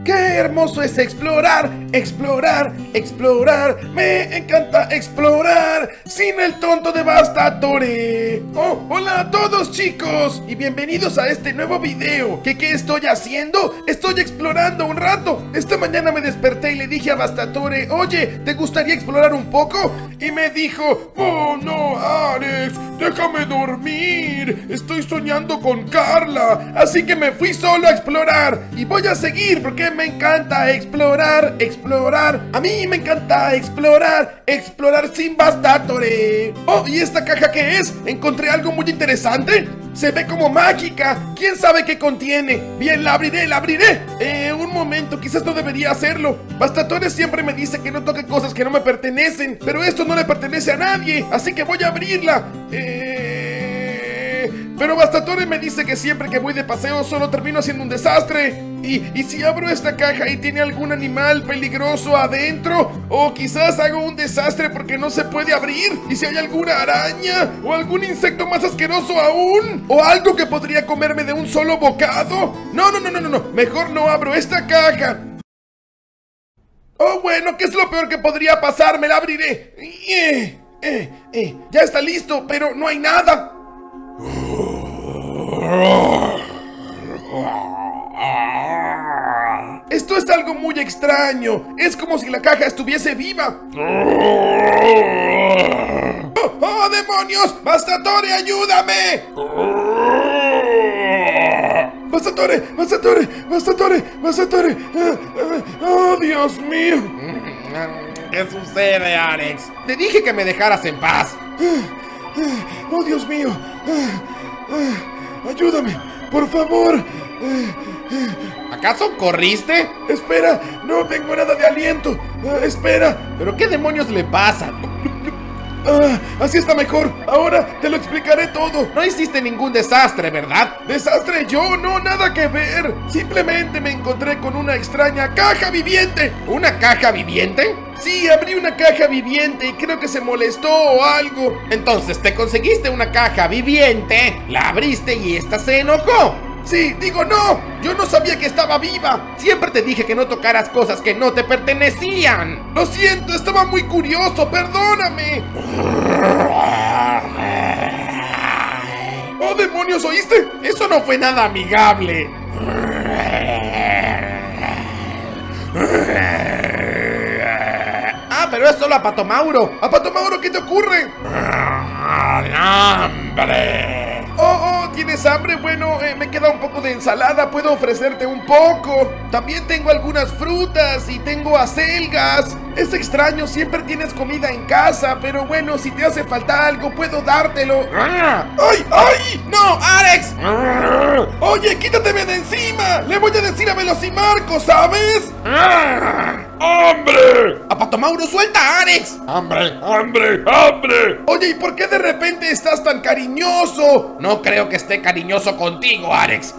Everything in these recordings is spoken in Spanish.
¡Qué hermoso es explorar! ¡Explorar! ¡Explorar! ¡Me encanta explorar! ¡Sin el tonto Devastatore! ¡Oh! ¡Hola a todos, chicos! Y bienvenidos a este nuevo video. ¿Qué estoy haciendo? Estoy explorando un rato. Esta mañana me desperté y le dije a Vastatore: oye, ¿te gustaría explorar un poco? Y me dijo: oh no, Alex, déjame dormir. Estoy soñando con Carla. Así que me fui solo a explorar. Y voy a seguir porque me encanta explorar, explorar. A mí me encanta explorar, explorar sin Vastatore. Oh, ¿y esta caja qué es? Encontré algo muy interesante. Se ve como mágica. ¿Quién sabe qué contiene? Bien, la abriré, la abriré. Un momento, quizás no debería hacerlo. Vastatore siempre me dice que no toque cosas que no me pertenecen, pero esto no le pertenece a nadie, así que voy a abrirla. Pero Vastatore me dice que siempre que voy de paseo solo termino haciendo un desastre. Y si abro esta caja y tiene algún animal peligroso adentro, o quizás hago un desastre porque no se puede abrir. Y si hay alguna araña o algún insecto más asqueroso aún, o algo que podría comerme de un solo bocado. No, mejor no abro esta caja. Oh, bueno, ¿qué es lo peor que podría pasar? Me la abriré. Ya está listo, pero no hay nada. Esto es algo muy extraño. Es como si la caja estuviese viva. ¡Oh, demonios! ¡Vastatore, ayúdame! ¡Vastatore! ¡Vastatore! ¡Vastatore! ¡Vastatore! ¡Oh, Dios mío! ¿Qué sucede, Alex? Te dije que me dejaras en paz. ¡Oh, Dios mío! ¡Ayúdame! ¡Por favor! ¿Acaso corriste? ¡Espera! ¡No tengo nada de aliento! ¡Espera! ¿Pero qué demonios le pasa? Así está mejor. Ahora te lo explicaré todo. No hiciste ningún desastre, ¿verdad? ¿Desastre yo? No, nada que ver. Simplemente me encontré con una extraña caja viviente. ¿Una caja viviente? Sí, abrí una caja viviente y creo que se molestó o algo. Entonces te conseguiste una caja viviente, la abriste y esta se enojó. Sí, digo no. Yo no sabía que estaba viva. Siempre te dije que no tocaras cosas que no te pertenecían. Lo siento, estaba muy curioso, perdóname. ¡Oh, demonios! ¿Oíste? Eso no fue nada amigable. Pero es solo Apatomauro. Apatomauro, ¿qué te ocurre? ¡Hambre! ¿Tienes hambre? Bueno, me queda un poco de ensalada, puedo ofrecerte un poco. También tengo algunas frutas y tengo acelgas. Es extraño, siempre tienes comida en casa, pero bueno, si te hace falta algo, puedo dártelo. ¡Ay, ay! ¡No, Alex! Oye, quítateme de encima. Le voy a decir a Velocimarco, ¿sabes? ¡Hambre! ¡Apatomauro, suelta a Alex! ¡Hambre, hambre, hambre! Oye, ¿y por qué de repente estás tan cariñoso? No creo que esté cariñoso contigo, Alex.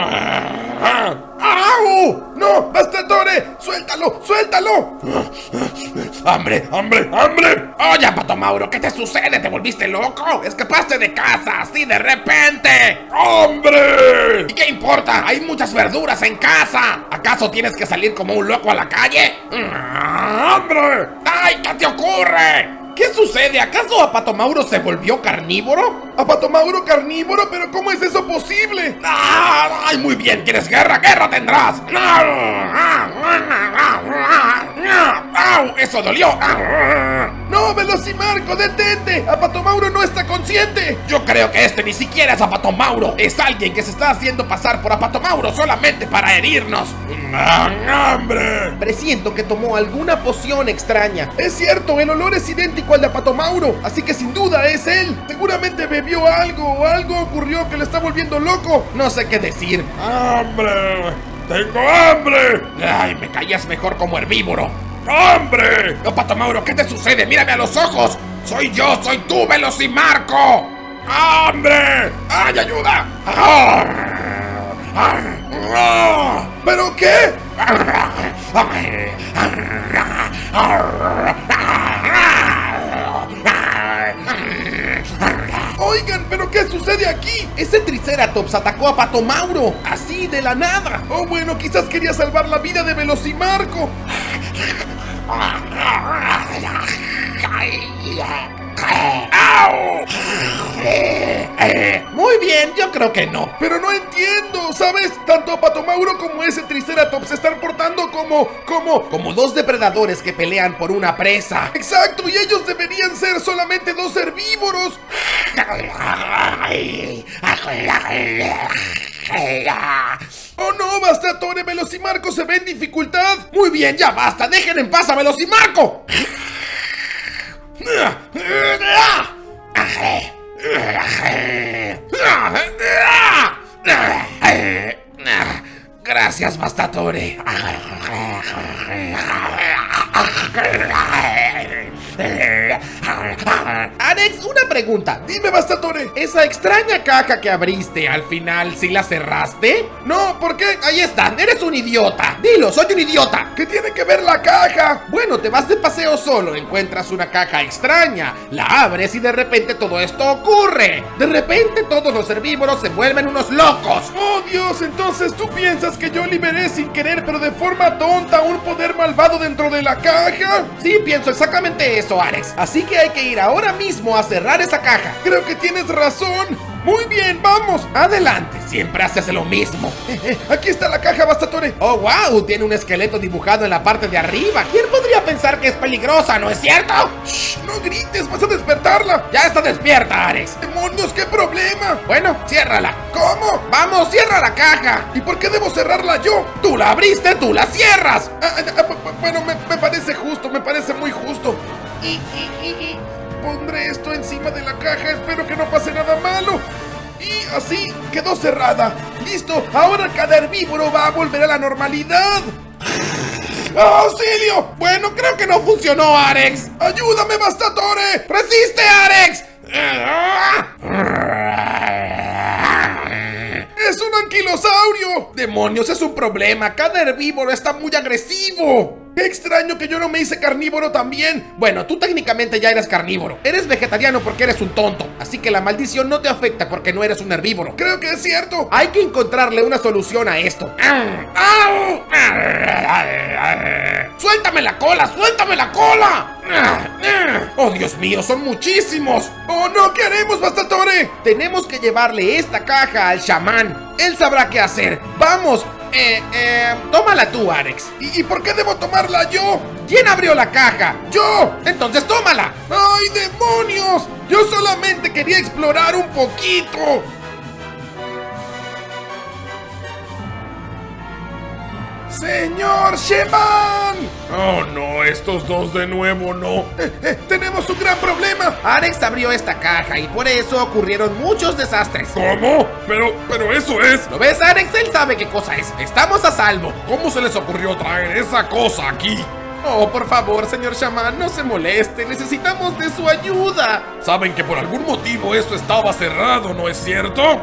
¡Au! ¡No! ¡Vastatore! ¡Suéltalo! ¡Suéltalo! ¡Hambre! ¡Hambre! ¡Hambre! Oye, Apatomauro, ¿qué te sucede? ¿Te volviste loco? ¿Escapaste de casa así de repente? ¡Hambre! ¿Y qué importa? Hay muchas verduras en casa. ¿Acaso tienes que salir como un loco a la calle? ¡Hambre! ¡Ay! ¿Qué te ocurre? ¿Qué sucede? ¿Acaso Apatomauro se volvió carnívoro? ¿Apatomauro carnívoro? ¿Pero cómo es eso posible? ¡Ay, muy bien! ¿Quieres guerra? ¡Guerra tendrás! ¡Au! ¡Eso dolió! ¡No, Velocimarco, detente! ¡Apatomauro no está consciente! Yo creo que este ni siquiera es Apatomauro. Es alguien que se está haciendo pasar por Apatomauro solamente para herirnos. ¡Hambre! Presiento que tomó alguna poción extraña. Es cierto, el olor es idéntico al de Apatomauro, así que sin duda es él. Seguramente bebió algo o algo ocurrió que le está volviendo loco. No sé qué decir. ¡Hambre! ¡Tengo hambre! ¡Ay, me caías mejor como herbívoro! ¡Hambre! Apatomauro, ¿qué te sucede? ¡Mírame a los ojos! ¡Soy yo! ¡Soy tú, Velocimarco! ¡Hambre! ¡Ay, ayuda! ¿Pero qué? Oigan, ¿pero qué sucede aquí? Ese Triceratops atacó a Apatomauro. Así así de la nada? Oh, bueno, quizás quería salvar la vida de Velocimarco. ¡Au! Muy bien, yo creo que no. Pero no entiendo, ¿sabes? Tanto Apatomauro como ese Triceratops se están portando como dos depredadores que pelean por una presa. Exacto, y ellos deberían ser solamente dos herbívoros. ¡Oh no, Bastatore! ¡Velocimarco se ve en dificultad! Muy bien, ya basta, dejen en paz a Velocimarco. Gracias, Bastatore. Alex, una pregunta. Dime, Bastatore. Esa extraña caja que abriste, al final, ¿sí la cerraste? No, ¿por qué? Ahí están, eres un idiota. Dilo, soy un idiota. ¿Qué tiene que ver la caja? Bueno, te vas de paseo solo, encuentras una caja extraña, la abres y de repente todo esto ocurre. De repente todos los herbívoros se vuelven unos locos. ¡Oh, Dios! Entonces tú piensas que yo liberé sin querer, pero de forma tonta, un poder malvado dentro de la caja. Sí, pienso exactamente eso, Alex. Así que hay que ir ahora mismo a cerrar esa caja. Creo que tienes razón. Muy bien, vamos. Adelante, siempre haces lo mismo. Aquí está la caja, Bastatore. Oh, wow, tiene un esqueleto dibujado en la parte de arriba. ¿Quién podría pensar que es peligrosa, no es cierto? Shh, no grites, vas a despertarla. Ya está despierta, Alex. ¡Demonios, qué problema! Bueno, ciérrala. ¿Cómo? Vamos, cierra la caja. ¿Y por qué debo cerrarla yo? Tú la abriste, tú la cierras. Bueno, me parece justo, me parece muy justo. Pondré esto encima de la caja, espero que no pase nada malo. Y así quedó cerrada. Listo, ahora cada herbívoro va a volver a la normalidad. ¡Auxilio! Bueno, creo que no funcionó, Alex. ¡Ayúdame, Bastatore! ¡Resiste, Alex! ¡Es un anquilosaurio! ¡Demonios, es un problema! Cada herbívoro está muy agresivo. ¡Qué extraño que yo no me hice carnívoro también! Bueno, tú técnicamente ya eres carnívoro. Eres vegetariano porque eres un tonto. Así que la maldición no te afecta porque no eres un herbívoro. Creo que es cierto. Hay que encontrarle una solución a esto. ¡Suéltame la cola! ¡Suéltame la cola! ¡Oh, Dios mío! ¡Son muchísimos! ¡Oh, no! ¿Qué haremos, Bastatore? Tenemos que llevarle esta caja al chamán. Él sabrá qué hacer. ¡Vamos! Tómala tú, Alex. ¿Y por qué debo tomarla yo? ¿Quién abrió la caja? ¡Yo! Entonces tómala. ¡Ay, demonios! Yo solamente quería explorar un poquito. ¡Señor Sheman! Oh no, estos dos de nuevo no. Tenemos un gran problema. Alex abrió esta caja y por eso ocurrieron muchos desastres. ¿Cómo? Pero eso es. ¿Lo ves, Alex? Él sabe qué cosa es. Estamos a salvo. ¿Cómo se les ocurrió traer esa cosa aquí? Oh, por favor, señor Shaman, no se moleste. Necesitamos de su ayuda. Saben que por algún motivo esto estaba cerrado, ¿no es cierto?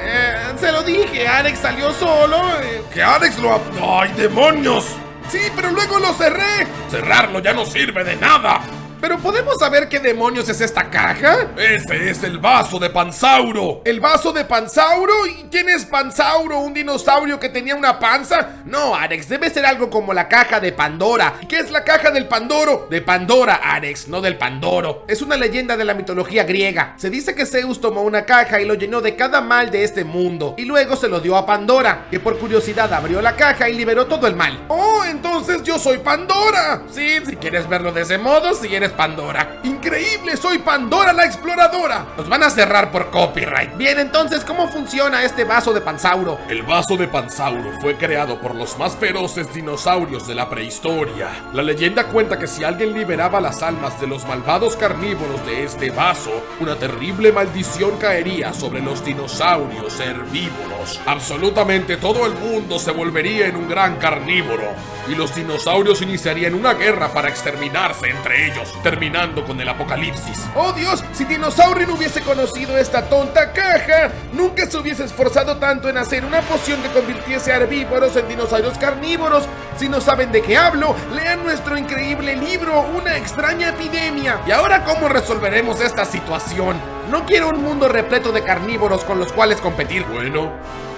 Se lo dije, Alex salió solo. Que Alex lo... ¡Ay, demonios! Sí, pero luego lo cerré. Cerrarlo ya no sirve de nada. ¿Pero podemos saber qué demonios es esta caja? Ese es el vaso de Pansauro. ¿El vaso de Pansauro? ¿Y quién es Pansauro? ¿Un dinosaurio que tenía una panza? No, Alex, debe ser algo como la caja de Pandora. ¿Y qué es la caja del Pandoro? De Pandora, Alex, no del Pandoro. Es una leyenda de la mitología griega. Se dice que Zeus tomó una caja y lo llenó de cada mal de este mundo. Y luego se lo dio a Pandora, que por curiosidad abrió la caja y liberó todo el mal. ¡Oh, entonces yo soy Pandora! Sí, si quieres verlo de ese modo, si eres Pandora. ¡Increíble! ¡Soy Pandora la exploradora! Nos van a cerrar por copyright. Bien, entonces, ¿cómo funciona este vaso de Pansauro? El vaso de Pansauro fue creado por los más feroces dinosaurios de la prehistoria. La leyenda cuenta que si alguien liberaba las almas de los malvados carnívoros de este vaso, una terrible maldición caería sobre los dinosaurios herbívoros. Absolutamente todo el mundo se volvería en un gran carnívoro, y los dinosaurios iniciarían una guerra para exterminarse entre ellos, terminando con el apocalipsis. ¡Oh, Dios! Si Dinosaurio no hubiese conocido esta tonta caja, nunca se hubiese esforzado tanto en hacer una poción que convirtiese a herbívoros en dinosaurios carnívoros. Si no saben de qué hablo, lean nuestro increíble libro, Una extraña epidemia. ¿Y ahora cómo resolveremos esta situación? No quiero un mundo repleto de carnívoros con los cuales competir. Bueno,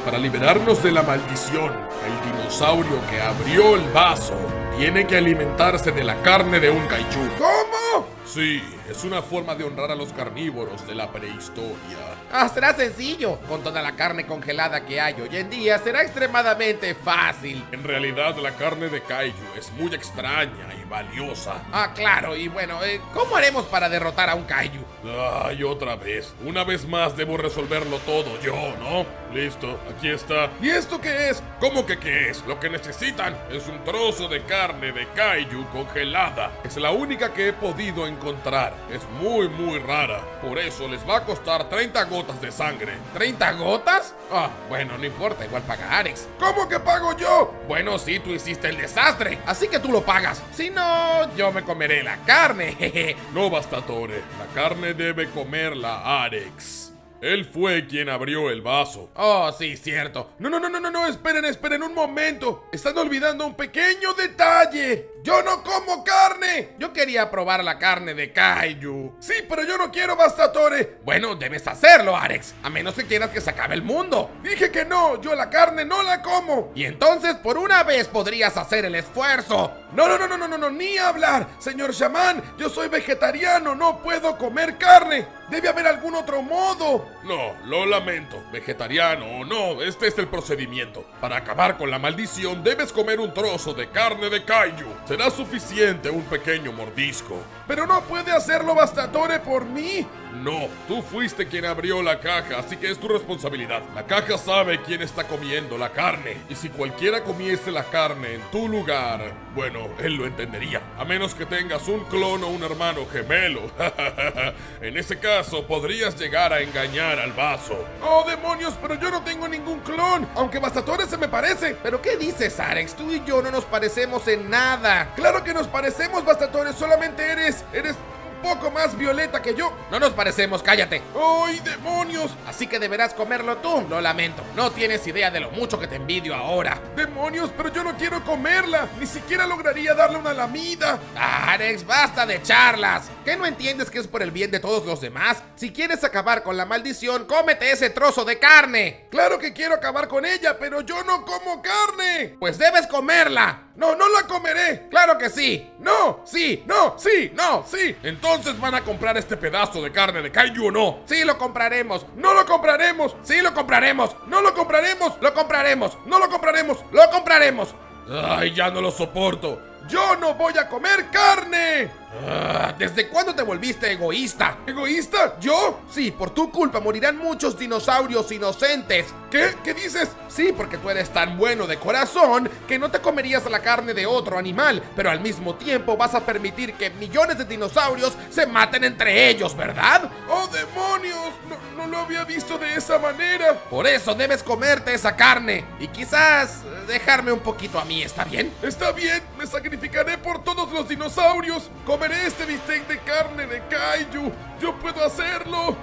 Para liberarnos de la maldición, el dinosaurio que abrió el vaso tiene que alimentarse de la carne de un kaiju. ¿Cómo? Sí, es una forma de honrar a los carnívoros de la prehistoria. Será sencillo. Con toda la carne congelada que hay hoy en día, será extremadamente fácil. En realidad, la carne de kaiju es muy extraña y valiosa. Claro, y bueno, ¿cómo haremos para derrotar a un kaiju? Ay, otra vez. Una vez más debo resolverlo todo yo, ¿no? Listo, aquí está. ¿Y esto qué es? ¿Cómo que qué es? Lo que necesitan es un trozo de carne de kaiju congelada. Es la única que he podido encontrar. Es muy, muy rara. Por eso les va a costar 30 gotas de sangre. ¿30 gotas? Bueno, no importa, igual paga Arex. ¿Cómo que pago yo? Bueno, sí, tú hiciste el desastre, así que tú lo pagas. Si no, yo me comeré la carne, jeje. No, Bastatore. La carne debe comerla Arex. Él fue quien abrió el vaso. Sí, cierto. No, esperen un momento. Están olvidando un pequeño detalle. ¡Yo no como carne! Yo quería probar la carne de kaiju. Sí, pero yo no quiero, Bastatore. Bueno, debes hacerlo, Arex, a menos que quieras que se acabe el mundo. Dije que no, yo la carne no la como. Y entonces, por una vez, podrías hacer el esfuerzo. No, ni hablar. Señor Shaman, yo soy vegetariano, no puedo comer carne. Debe haber algún otro modo. No, lo lamento. Vegetariano o no, este es el procedimiento. Para acabar con la maldición, debes comer un trozo de carne de kaiju. Será suficiente un pequeño mordisco. Pero no puede hacerlo, Bastatore, por mí. No, tú fuiste quien abrió la caja, así que es tu responsabilidad. La caja sabe quién está comiendo la carne. Y si cualquiera comiese la carne en tu lugar, bueno, él lo entendería. A menos que tengas un clon o un hermano gemelo. En ese caso, podrías llegar a engañar al vaso. ¡Oh, demonios! Pero yo no tengo ningún clon, aunque Bastatore se me parece. ¿Pero qué dices, Arex? Tú y yo no nos parecemos en nada. ¡Claro que nos parecemos, Bastatore! Solamente eres un poco más violeta que yo. No nos parecemos, cállate. ¡Ay, demonios! Así que deberás comerlo tú, lo lamento. No tienes idea de lo mucho que te envidio ahora. ¡Demonios! Pero yo no quiero comerla. Ni siquiera lograría darle una lamida. Arex, basta de charlas. ¿Qué no entiendes que es por el bien de todos los demás? Si quieres acabar con la maldición, cómete ese trozo de carne. Claro que quiero acabar con ella, pero yo no como carne. Pues debes comerla. No, no la comeré. ¡Claro que sí! ¡No! ¡Sí! ¡No! ¡Sí! ¡No! ¡Sí! Entonces, ¿van a comprar este pedazo de carne de kaiju o no? ¡Sí lo compraremos! ¡No lo compraremos! ¡Sí lo compraremos! ¡No lo compraremos! ¡Lo compraremos! ¡No lo compraremos! ¡Lo compraremos! ¡Ay, ya no lo soporto! ¡Yo no voy a comer carne! ¿Desde cuándo te volviste egoísta? ¿Egoísta? ¿Yo? Sí, por tu culpa morirán muchos dinosaurios inocentes. ¿Qué? ¿Qué dices? Sí, porque tú eres tan bueno de corazón que no te comerías la carne de otro animal, pero al mismo tiempo vas a permitir que millones de dinosaurios se maten entre ellos, ¿verdad? ¡Oh, demonios! No lo había visto de esa manera. Por eso debes comerte esa carne y quizás dejarme un poquito a mí, ¿está bien? Está bien, me sacrificaré por todos los dinosaurios. Comeré este bistec de carne de kaiju. Yo puedo hacerlo.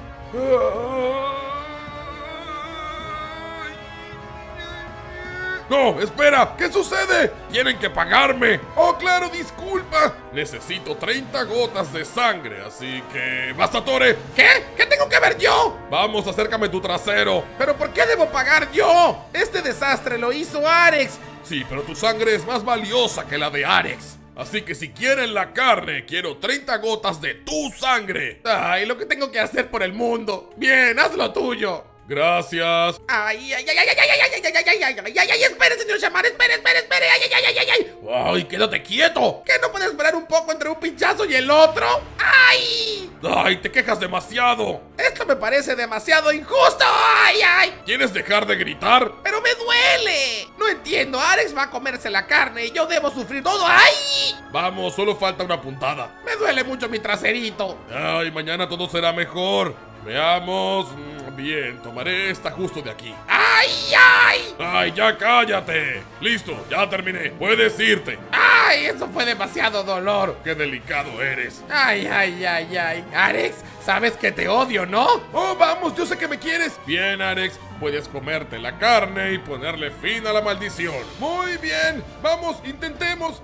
No, espera, ¿qué sucede? ¡Tienen que pagarme! ¡Oh, claro, disculpa! Necesito 30 gotas de sangre, así que... ¡Bastatore! ¿Qué? ¿Qué tengo que ver yo? Vamos, acércame tu trasero. ¿Pero por qué debo pagar yo? Este desastre lo hizo Arex. Sí, pero tu sangre es más valiosa que la de Arex. Así que si quieren la carne, quiero 30 gotas de tu sangre. Ay, lo que tengo que hacer por el mundo. Bien, haz lo tuyo. Gracias. Ay, espere, señor Shaman, espere, Ay, quédate quieto. ¿Qué no puede esperar un poco entre un pinchazo y el otro? ¡Ay! Ay, te quejas demasiado. Esto me parece demasiado injusto. ¡Ay! ¿Quieres dejar de gritar? ¡Pero me duele! No entiendo, Arex va a comerse la carne y yo debo sufrir todo. ¡Ay! Vamos, solo falta una puntada. Me duele mucho mi traserito. Ay, mañana todo será mejor. Veamos. Bien, tomaré esta justo de aquí. ¡Ay! ¡Ay, ya cállate! Listo, ya terminé. Puedes irte. ¡Ay! Eso fue demasiado dolor. ¡Qué delicado eres! ¡Ay! Arex, sabes que te odio, ¿no? ¡Oh, vamos! Yo sé que me quieres. Bien, Arex, puedes comerte la carne y ponerle fin a la maldición. Muy bien. Vamos, intentemos.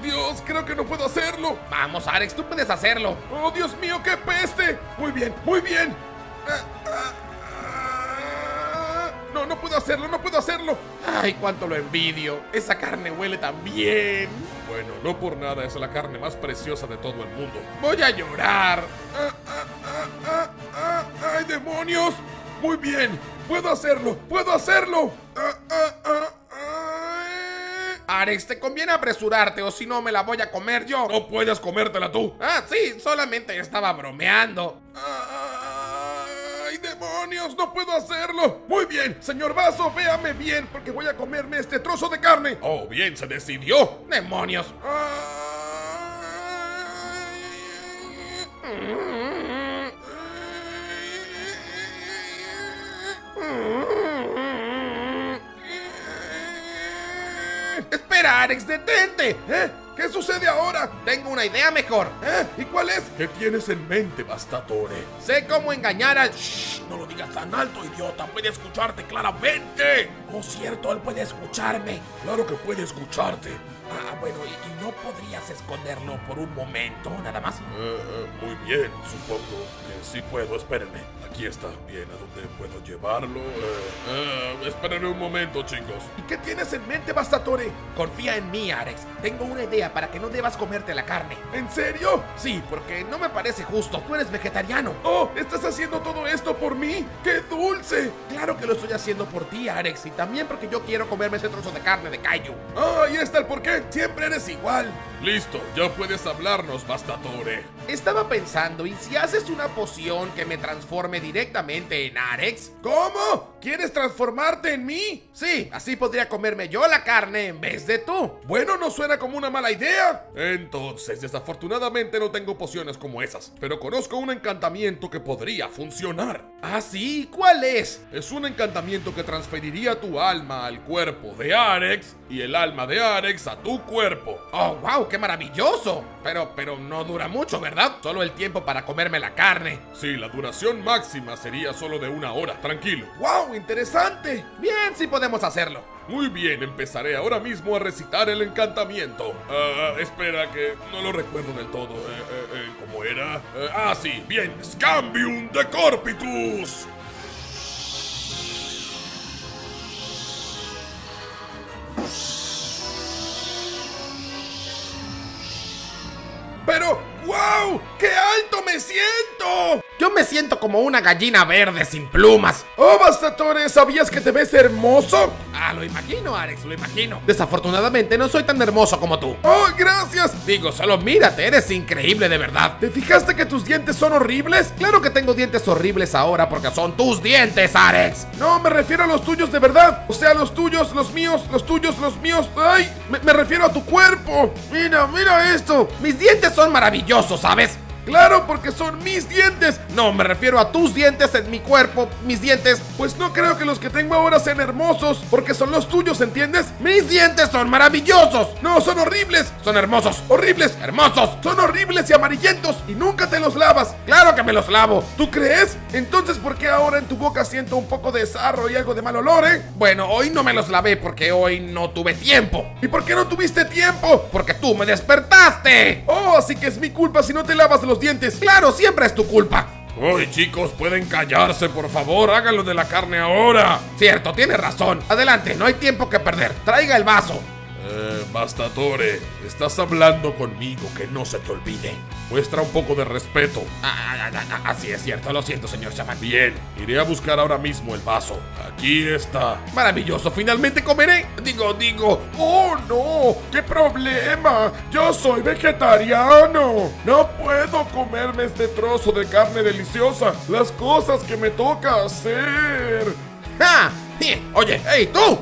Dios, creo que no puedo hacerlo. Vamos, Arex, tú puedes hacerlo. ¡Oh, Dios mío, qué peste! Muy bien, muy bien. No, no puedo hacerlo, no puedo hacerlo. Ay, cuánto lo envidio. Esa carne huele tan bien. Bueno, no por nada es la carne más preciosa de todo el mundo. Voy a llorar. ¡Ay, demonios! Muy bien, puedo hacerlo, puedo hacerlo. Arex, te conviene apresurarte o si no me la voy a comer yo. No puedes comértela tú. Ah, sí, solamente estaba bromeando. ¡Ay, demonios! ¡No puedo hacerlo! Muy bien, señor Vaso, véame bien, porque voy a comerme este trozo de carne. Oh, bien, se decidió. ¡Demonios! ¡Espera, Arex, detente! ¿Qué sucede ahora? Tengo una idea mejor. ¿Y cuál es? ¿Qué tienes en mente, Bastatore? Sé cómo engañar al... ¡Shh! No lo digas tan alto, idiota. Puede escucharte claramente. Oh, cierto, él puede escucharme. Claro que puede escucharte. Bueno, ¿y no podrías esconderlo por un momento, nada más? Muy bien, supongo que sí puedo. Espérenme. Aquí está. Bien, ¿a dónde puedo llevarlo? Espérenme un momento, chicos. ¿Y qué tienes en mente, Bastatore? Confía en mí, Arex. Tengo una idea para que no debas comerte la carne. ¿En serio? Sí, porque no me parece justo. Tú eres vegetariano. ¡Oh! ¿Estás haciendo todo esto por mí? ¡Qué dulce! Claro que lo estoy haciendo por ti, Arex. Y también porque yo quiero comerme ese trozo de carne de Kaiju. ¡Ahí está el porqué! ¡Siempre eres igual! Listo, ya puedes hablarnos, Bastatore. Estaba pensando, ¿y si haces una poción que me transforme directamente en Arex? ¿Cómo? ¿Quieres transformarte en mí? Sí, así podría comerme yo la carne en vez de tú. Bueno, no suena como una mala idea. Entonces, desafortunadamente no tengo pociones como esas, pero conozco un encantamiento que podría funcionar. ¿Ah, sí? ¿Cuál es? Es un encantamiento que transferiría tu alma al cuerpo de Arex y el alma de Arex a tu cuerpo. ¡Oh, wow! ¡Qué maravilloso! Pero no dura mucho, ¿verdad? Solo el tiempo para comerme la carne. Sí, la duración máxima sería solo de 1 hora. Tranquilo. ¡Wow! ¡Interesante! Bien, sí podemos hacerlo. Muy bien, empezaré ahora mismo a recitar el encantamiento. Espera que no lo recuerdo del todo. ¿Cómo era? Sí, bien. Scambium de Corpitus. ¡Pero! ¡Wow! ¡Qué alto me siento! Yo me siento como una gallina verde sin plumas. ¡Oh, Bastatore! ¿Sabías que te ves hermoso? Ah, lo imagino, Arex, lo imagino. Desafortunadamente no soy tan hermoso como tú. ¡Oh, gracias! Digo, solo mírate, eres increíble de verdad. ¿Te fijaste que tus dientes son horribles? Claro que tengo dientes horribles ahora porque son tus dientes, Arex. No, me refiero a los tuyos de verdad. O sea, los tuyos, los míos, los tuyos, los míos. ¡Ay! Me refiero a tu cuerpo. Mira esto. Mis dientes son maravillosos, ¿sabes? ¡Claro, porque son mis dientes! No, me refiero a tus dientes en mi cuerpo, mis dientes. Pues no creo que los que tengo ahora sean hermosos, porque son los tuyos, ¿entiendes? ¡Mis dientes son maravillosos! ¡No, son horribles! ¡Son hermosos! ¡Horribles! ¡Hermosos! ¡Son horribles y amarillentos! ¡Y nunca te los lavas! ¡Claro que me los lavo! ¿Tú crees? Entonces, ¿por qué ahora en tu boca siento un poco de sarro y algo de mal olor, Bueno, hoy no me los lavé porque hoy no tuve tiempo. ¿Y por qué no tuviste tiempo? Porque tú me despertaste. Oh, así que es mi culpa si no te lavas los dientes. Claro, siempre es tu culpa. ¡Oye, chicos! ¿Pueden callarse, por favor? ¡Háganlo de la carne ahora! Cierto, tienes razón. Adelante, no hay tiempo que perder. Traiga el vaso. Bastatore, estás hablando conmigo, que no se te olvide. Muestra un poco de respeto. Así es cierto, lo siento, señor chamán. Bien, iré a buscar ahora mismo el vaso. Aquí está. Maravilloso, finalmente comeré. Digo. ¡Oh, no! ¡Qué problema! ¡Yo soy vegetariano! ¡No puedo comerme este trozo de carne deliciosa! ¡Las cosas que me toca hacer! ¡Ja! Oye, ¡hey, tú!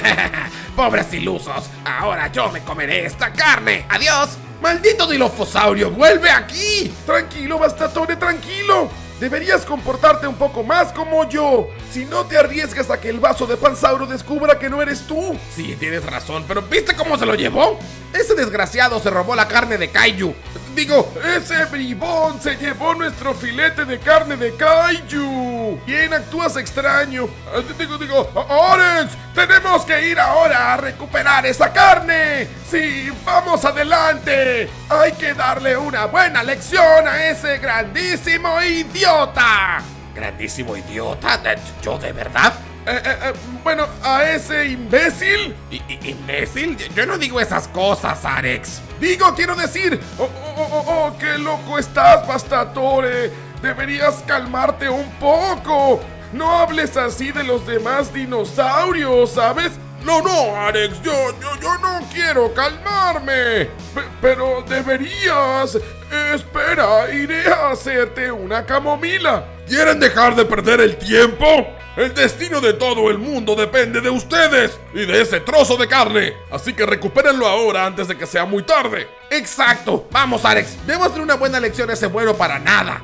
Pobres ilusos, ahora yo me comeré esta carne. ¡Adiós! ¡Maldito dilofosaurio, vuelve aquí! Tranquilo, Bastatore, tranquilo. Deberías comportarte un poco más como yo. Si no te arriesgas a que el vaso de Pansauro descubra que no eres tú. Sí, tienes razón, pero ¿viste cómo se lo llevó? Ese desgraciado se robó la carne de Kaiju. Digo, ese bribón se llevó nuestro filete de carne de kaiju. Bien, actúas extraño. Digo, Orange, tenemos que ir ahora a recuperar esa carne. Sí, vamos adelante. Hay que darle una buena lección a ese grandísimo idiota. ¿Grandísimo idiota? ¿Yo de verdad? Bueno, a ese imbécil. ¿Imbécil? Yo no digo esas cosas, Arex. Quiero decir. Oh, qué loco estás, Bastatore. Deberías calmarte un poco. No hables así de los demás dinosaurios, ¿sabes? No, Arex, yo no quiero calmarme. Pero deberías. Espera, iré a hacerte una camomila. ¿Quieren dejar de perder el tiempo? El destino de todo el mundo depende de ustedes y de ese trozo de carne. Así que recupérenlo ahora antes de que sea muy tarde. ¡Exacto! Vamos, Arex. Démosle una buena lección a ese bueno para nada.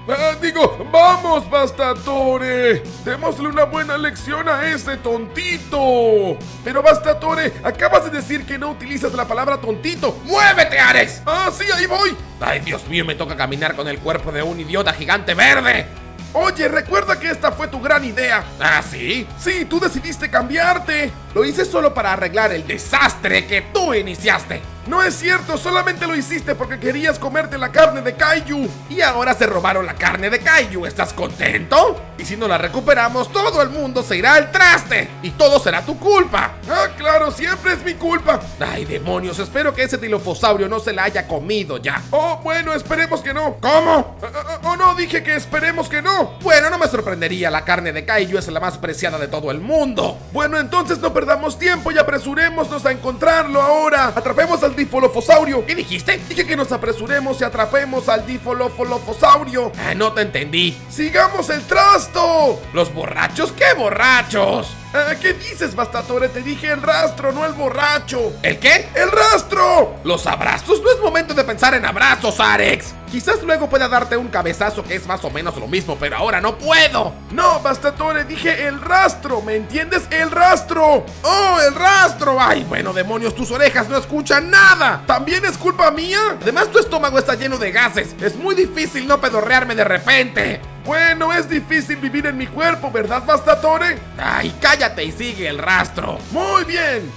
Vamos, Bastatore. Démosle una buena lección a ese tontito. Pero, Bastatore, acabas de decir que no utilizas la palabra tontito. ¡Muévete, Arex! Ah, sí, ahí voy. Ay, Dios mío, me toca caminar con el cuerpo de un idiota gigante verde. Oye, recuerda que esta fue tu gran idea. ¿Ah, sí? Sí, tú decidiste cambiarte. Lo hice solo para arreglar el desastre que tú iniciaste. No es cierto, solamente lo hiciste porque querías comerte la carne de kaiju. Y ahora se robaron la carne de kaiju, ¿estás contento? Y si no la recuperamos, todo el mundo se irá al traste. Y todo será tu culpa. Ah, claro, siempre es mi culpa. Ay, demonios, espero que ese dilofosaurio no se la haya comido ya. Oh, bueno, esperemos que no. ¿Cómo? No, dije que esperemos que no. Bueno, no me sorprendería, la carne de kaiju es la más preciada de todo el mundo. Bueno, entonces no perdamos tiempo y apresurémonos a encontrarlo ahora. Atrapemos al Difolofosaurio. ¿Qué dijiste? Dije que nos apresuremos y atrapemos al Difolofosaurio. No te entendí. ¡Sigamos el trasto! ¿Los borrachos? ¿Qué borrachos? ¿Qué dices, Bastatore? Te dije el rastro, no el borracho. ¿El qué? ¡El rastro! ¿Los abrazos? No es momento de pensar en abrazos, Arex. Quizás luego pueda darte un cabezazo que es más o menos lo mismo, pero ahora no puedo. No, Bastatore, dije el rastro, ¿me entiendes? ¡El rastro! ¡Oh, el rastro! ¡Ay, bueno, demonios, tus orejas no escuchan nada! ¿También es culpa mía? Además, tu estómago está lleno de gases. Es muy difícil no pedorrearme de repente. Bueno, es difícil vivir en mi cuerpo, ¿verdad, Bastatore? Ay, cállate y sigue el rastro. Muy bien.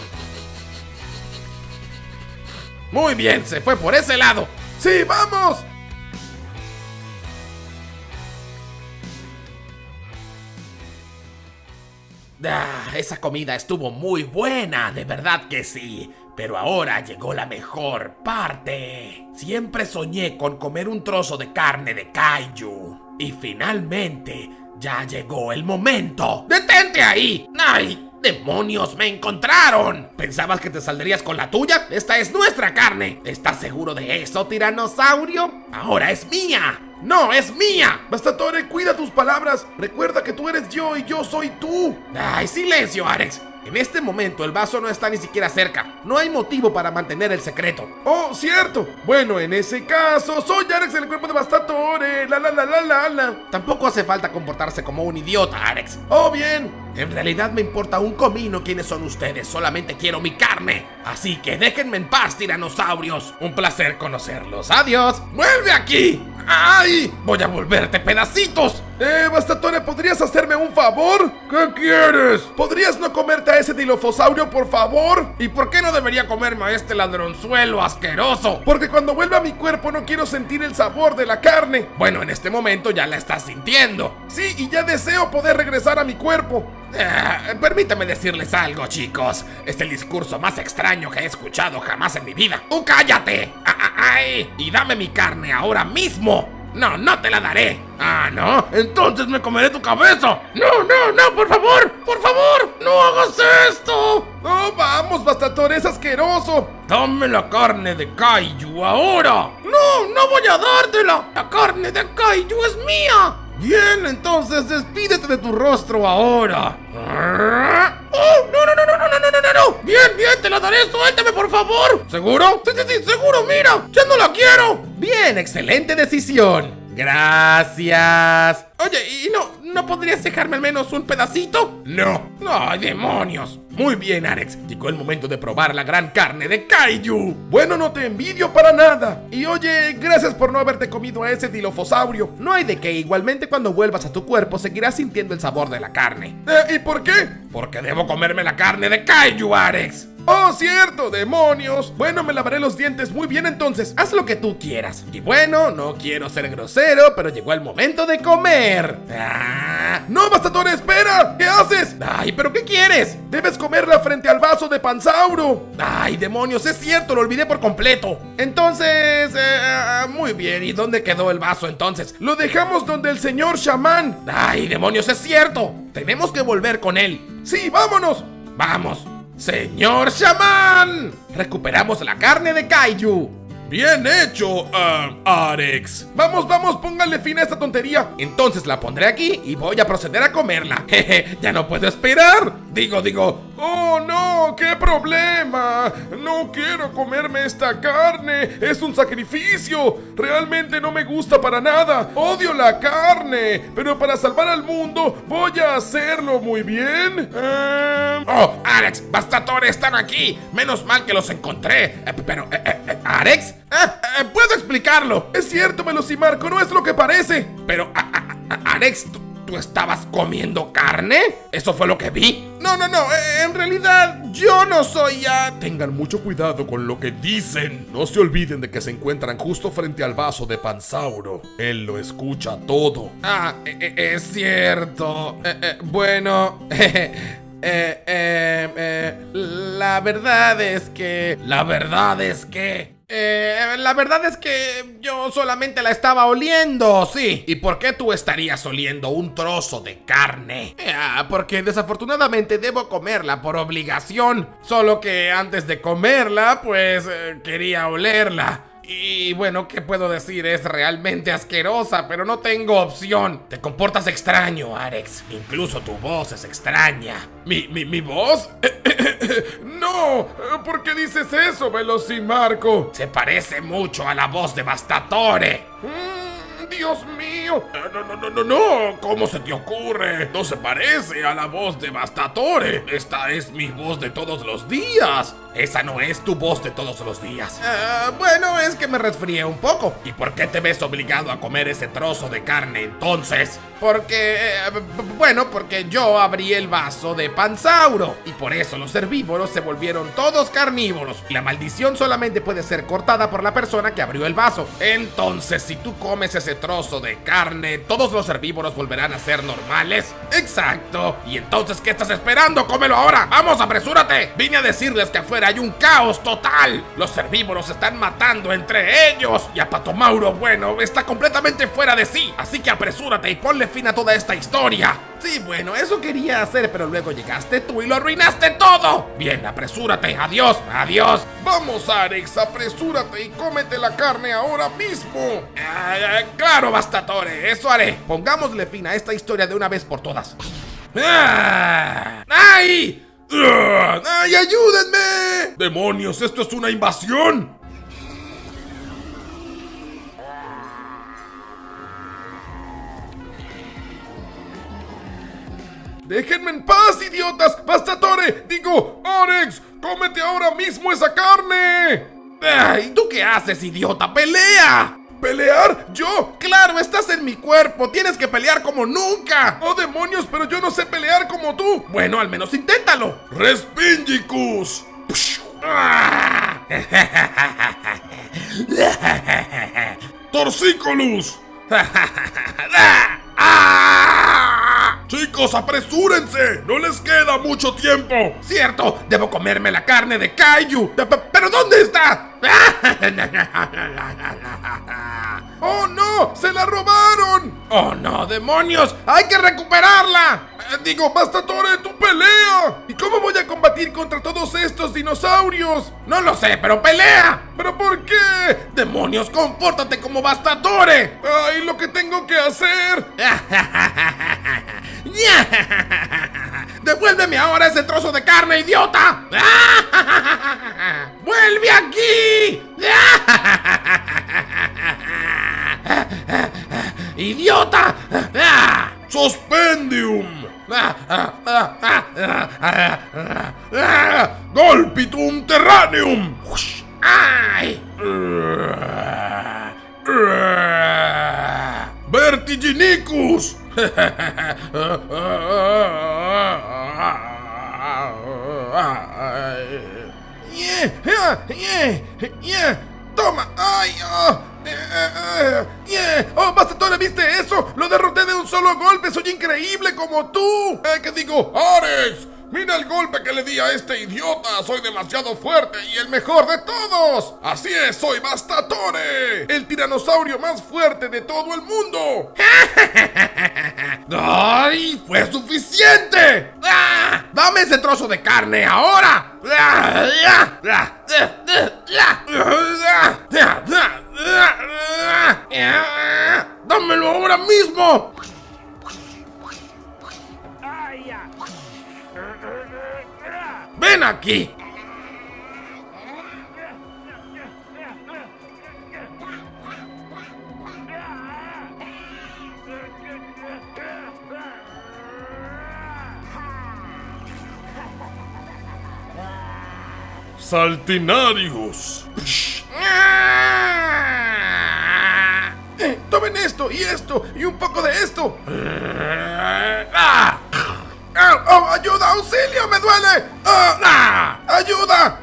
Muy bien, se fue por ese lado. ¡Sí, vamos! Esa comida estuvo muy buena, de verdad que sí. Pero ahora llegó la mejor parte. Siempre soñé con comer un trozo de carne de kaiju. Y finalmente, ya llegó el momento. ¡Detente ahí! ¡Ay! ¡Demonios! ¡Me encontraron! ¿Pensabas que te saldrías con la tuya? ¡Esta es nuestra carne! ¿Estás seguro de eso, tiranosaurio? ¡Ahora es mía! ¡No, es mía! Bastatore, cuida tus palabras. Recuerda que tú eres yo y yo soy tú. ¡Ay, silencio, Arex! En este momento el vaso no está ni siquiera cerca. No hay motivo para mantener el secreto. ¡Oh, cierto! Bueno, en ese caso, soy Arex en el cuerpo de Bastatore. La. Tampoco hace falta comportarse como un idiota, Arex. ¡Oh, bien! En realidad me importa un comino quiénes son ustedes. Solamente quiero mi carne. Así que déjenme en paz, tiranosaurios. Un placer conocerlos. ¡Adiós! ¡Vuelve aquí! ¡Ay! ¡Voy a volverte pedacitos! Bastatore, ¿podrías hacerme un favor? ¿Qué quieres? ¿Podrías no comerte a ese dilofosaurio, por favor? ¿Y por qué no debería comerme a este ladronzuelo asqueroso? Porque cuando vuelva a mi cuerpo no quiero sentir el sabor de la carne. Bueno, en este momento ya la estás sintiendo. Sí, y ya deseo poder regresar a mi cuerpo. Permítame decirles algo, chicos. Es el discurso más extraño que he escuchado jamás en mi vida. ¡Tú cállate! ¡Ay! Y dame mi carne ahora mismo. No te la daré. Ah, ¿no? Entonces me comeré tu cabeza. No, por favor, no hagas esto. No, vamos, Bastatore, es asqueroso. Dame la carne de kaiju ahora. No voy a dártela. La carne de kaiju es mía. Bien, entonces despídete de tu rostro ahora. ¡Oh! No! Bien, te la daré, suéltame, por favor. ¿Seguro? Sí, seguro, mira, ya no la quiero. Bien, excelente decisión. Gracias. Oye, y ¿No podrías dejarme al menos un pedacito? No. ¡Ay, demonios! Muy bien, Arex. Llegó el momento de probar la gran carne de Kaiju. Bueno, no te envidio para nada. Y oye, gracias por no haberte comido a ese dilofosaurio. No hay de qué. Igualmente cuando vuelvas a tu cuerpo seguirás sintiendo el sabor de la carne. ¿Y por qué? Porque debo comerme la carne de Kaiju, Arex. ¡Oh, cierto! ¡Demonios! Bueno, me lavaré los dientes muy bien entonces. Haz lo que tú quieras. Y bueno, no quiero ser grosero, pero llegó el momento de comer. ¡No, Bastatore, espera! ¿Qué haces? ¡Ay, pero qué quieres! Debes comerla frente al vaso de Pansauro. ¡Ay, demonios! Es cierto, lo olvidé por completo. Entonces, muy bien. ¿Y dónde quedó el vaso entonces? Lo dejamos donde el señor Shaman. ¡Ay, demonios! Es cierto. Tenemos que volver con él. ¡Sí, vámonos! ¡Vamos! ¡Señor Shaman! Recuperamos la carne de Kaiju. Bien hecho, Arex. Vamos, vamos, póngale fin a esta tontería. Entonces la pondré aquí y voy a proceder a comerla. Jeje, ya no puedo esperar. Digo. ¡Oh, no! ¡Qué problema! No quiero comerme esta carne. Es un sacrificio. Realmente no me gusta para nada. Odio la carne. Pero para salvar al mundo voy a hacerlo muy bien. ¡Oh, Arex! ¡Bastatore están aquí! Menos mal que los encontré. Pero, ¿Arex? Puedo explicarlo. Es cierto, Velocimarco, no es lo que parece. Pero, Arex, ¿tú estabas comiendo carne? ¿Eso fue lo que vi? No, en realidad yo no soy Tengan mucho cuidado con lo que dicen. No se olviden de que se encuentran justo frente al vaso de Pansauro. Él lo escucha todo. Es cierto. Bueno... La verdad es que yo solamente la estaba oliendo, sí. ¿Y por qué tú estarías oliendo un trozo de carne? Porque desafortunadamente debo comerla por obligación. Solo que antes de comerla, pues quería olerla. Y bueno, ¿qué puedo decir? Es realmente asquerosa, pero no tengo opción. Te comportas extraño, Arex. Incluso tu voz es extraña. ¿Mi voz? No, ¿por qué dices eso, Velocimarco? Se parece mucho a la voz de Bastatore. Dios mío. No, ¿cómo se te ocurre? No se parece a la voz de Bastatore. Esta es mi voz de todos los días. Esa no es tu voz de todos los días. Bueno, es que me resfrié un poco. ¿Y por qué te ves obligado a comer ese trozo de carne entonces? Porque yo abrí el vaso de Pansauro. Y por eso los herbívoros se volvieron todos carnívoros. Y la maldición solamente puede ser cortada por la persona que abrió el vaso. Entonces, si tú comes ese trozo de carne, ¿todos los herbívoros volverán a ser normales? Exacto. ¿Y entonces qué estás esperando? ¡Cómelo ahora! ¡Vamos, apresúrate! Vine a decirles que afuera hay un caos total. Los herbívoros se están matando entre ellos. Y Apatomauro, bueno, está completamente fuera de sí. Así que apresúrate y ponle fin a toda esta historia. Sí, bueno, eso quería hacer, pero luego llegaste tú y lo arruinaste todo. Bien, apresúrate. Adiós, adiós. Vamos, Arex, apresúrate y cómete la carne ahora mismo. Claro, Bastatore, eso haré. Pongámosle fin a esta historia de una vez por todas. ¡Ay! ¡Ay, ayúdenme! ¡Demonios! ¡Esto es una invasión! ¡Déjenme en paz, idiotas! ¡Bastatore! ¡Digo, Arex! ¡Cómete ahora mismo esa carne! ¿Y tú qué haces, idiota? ¡Pelea! ¿Pelear? ¿Yo? ¡Claro! ¡Estás en mi cuerpo! ¡Tienes que pelear como nunca! ¡Oh, demonios! ¡Pero yo no sé pelear como tú! Bueno, al menos inténtalo. ¡Respingicus! ¡Torcicolus! ¡Chicos, apresúrense! ¡No les queda mucho tiempo! ¡Cierto! ¡Debo comerme la carne de Kaiju! ¿Pero dónde está? ¡Oh, no! ¡Se la robaron! ¡Oh, no, demonios! ¡Hay que recuperarla! Digo, Bastatore, tú pelea. ¿Y cómo voy a combatir contra todos estos dinosaurios? No lo sé, pero pelea. ¿Pero por qué? ¡Demonios, compórtate como Bastatore! ¡Ay, lo que tengo que hacer! ¡Devuélveme ahora ese trozo de carne, idiota! ¡Vuelve aquí! ¡Idiota! Suspendium. Golpitum terraneum. ¡Ay! Vertiginicus. Toma. Ay, oh, Bastatore, ¿viste eso? Lo derroté de un solo golpe. Soy increíble como tú. ¿Qué digo? ¡Ares! ¡Mira el golpe que le di a este idiota! ¡Soy demasiado fuerte y el mejor de todos! ¡Así es! ¡Soy Bastatore! ¡El tiranosaurio más fuerte de todo el mundo! ¡Ay! ¡Fue suficiente! ¡Ah! ¡Dame ese trozo de carne ahora! ¡Dámelo ahora mismo! ¡Ven aquí! Saltinarius. Tomen esto y esto y un poco de esto. ¡Oh, ayuda! ¡Auxilio! ¡Me duele! ¡Ayuda!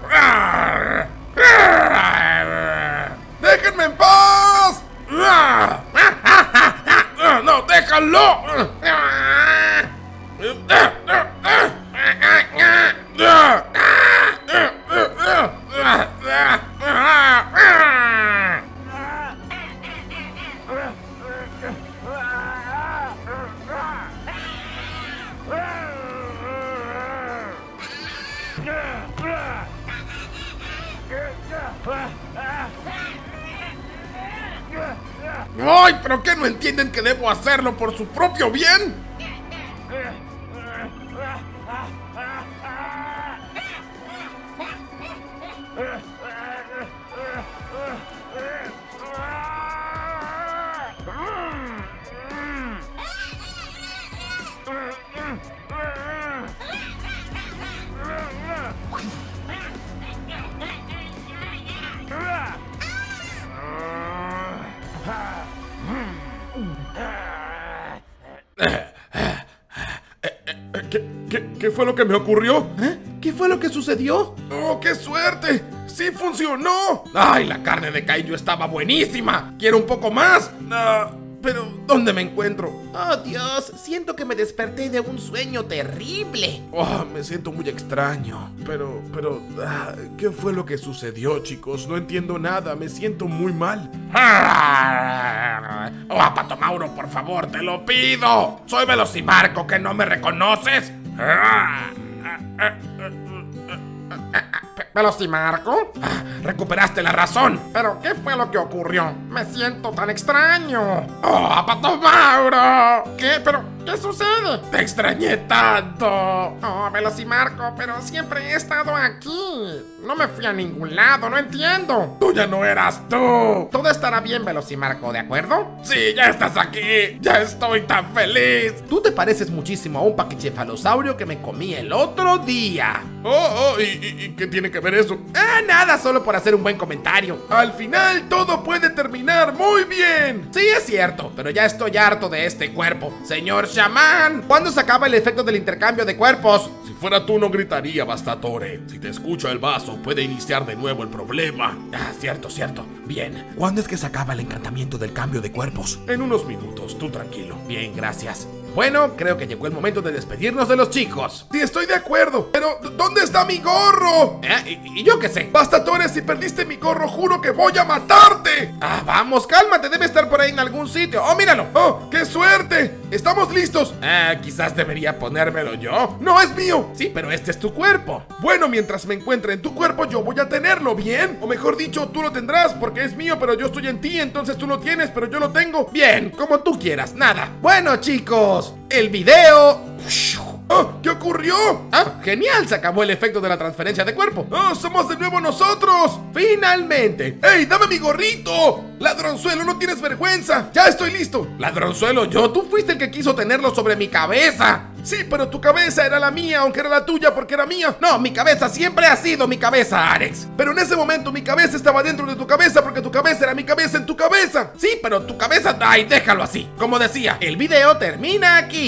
¡Déjenme en paz! ¡No, déjalo! ¡Ay! ¿Pero qué no entienden que debo hacerlo por su propio bien? ¿Qué fue lo que me ocurrió? ¿Qué fue lo que sucedió? ¡Oh, qué suerte! ¡Sí funcionó! ¡Ay, la carne de Kaiju estaba buenísima! ¡Quiero un poco más! Pero, ¿dónde me encuentro? ¡Oh, Dios! Siento que me desperté de un sueño terrible. Oh, me siento muy extraño. Pero, ¿qué fue lo que sucedió, chicos? No entiendo nada, me siento muy mal. ¡Oh, Apatomauro, por favor, te lo pido! ¡Soy Velocimarco, que no me reconoces! ¿Velocimarco? Recuperaste la razón. ¿Pero qué fue lo que ocurrió? Me siento tan extraño. ¡Oh, Apatomauro! ¿Qué? ¿Pero qué sucede? Te extrañé tanto. Oh, Velocimarco, pero siempre he estado aquí. No me fui a ningún lado, no entiendo. Tú ya no eras tú. Todo estará bien, Velocimarco, ¿de acuerdo? Sí, ya estás aquí. Ya estoy tan feliz. Tú te pareces muchísimo a un paquichefalosaurio que me comí el otro día. ¿Y qué tiene que ver eso? Nada, solo por hacer un buen comentario. Al final todo puede terminar muy bien. Sí, es cierto, pero ya estoy harto de este cuerpo. Señor Shaman, ¿cuándo se acaba el efecto del intercambio de cuerpos? Si fuera tú no gritaría, Bastatore. Si te escucho el vaso, puede iniciar de nuevo el problema. Cierto. Bien, ¿cuándo es que se acaba el encantamiento del cambio de cuerpos? En unos minutos, tú tranquilo. Bien, gracias. Bueno, creo que llegó el momento de despedirnos de los chicos. Sí, estoy de acuerdo, pero ¿dónde está mi gorro? ¿Y yo qué sé? Bastatore, si perdiste mi gorro, juro que voy a matarte. Vamos, cálmate, debe estar por ahí en algún sitio. ¡Oh, míralo! ¡Oh, qué suerte! ¡Estamos listos! Quizás debería ponérmelo yo. ¡No, es mío! Sí, pero este es tu cuerpo. Bueno, mientras me encuentre en tu cuerpo, yo voy a tenerlo, ¿bien? O mejor dicho, tú lo tendrás, porque es mío, pero yo estoy en ti, entonces tú lo tienes, pero yo lo tengo. Bien, como tú quieras, nada. Bueno, chicos, el video ¡Oh! ¿Qué ocurrió? Ah, genial, se acabó el efecto de la transferencia de cuerpo. ¡Oh! ¡Somos de nuevo nosotros! ¡Finalmente! ¡Ey, dame mi gorrito! ¡Ladronzuelo, no tienes vergüenza! ¡Ya estoy listo! Ladronzuelo, tú fuiste el que quiso tenerlo sobre mi cabeza. Sí, pero tu cabeza era la mía, aunque era la tuya porque era mía. No, mi cabeza siempre ha sido mi cabeza, Arex. Pero en ese momento mi cabeza estaba dentro de tu cabeza porque tu cabeza era mi cabeza en tu cabeza. Sí, pero tu cabeza... Ay, déjalo así. Como decía, el video termina aquí.